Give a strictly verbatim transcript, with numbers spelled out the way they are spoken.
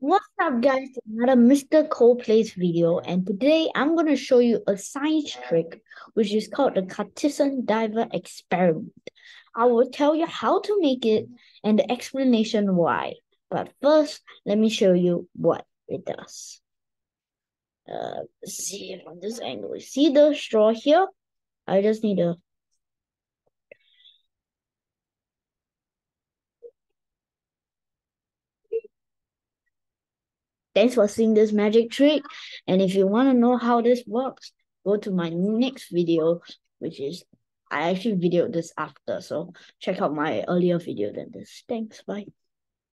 What's up, guys? Another Mister Coldplay's video, and today I'm going to show you a science trick which is called the Cartesian diver experiment. I will tell you how to make it and the explanation why. But first, let me show you what it does. Uh, see from this angle. See the straw here? I just need a Thanks for seeing this magic trick. And if you want to know how this works, go to my next video, which is I actually videoed this after. So check out my earlier video than this. Thanks. Bye.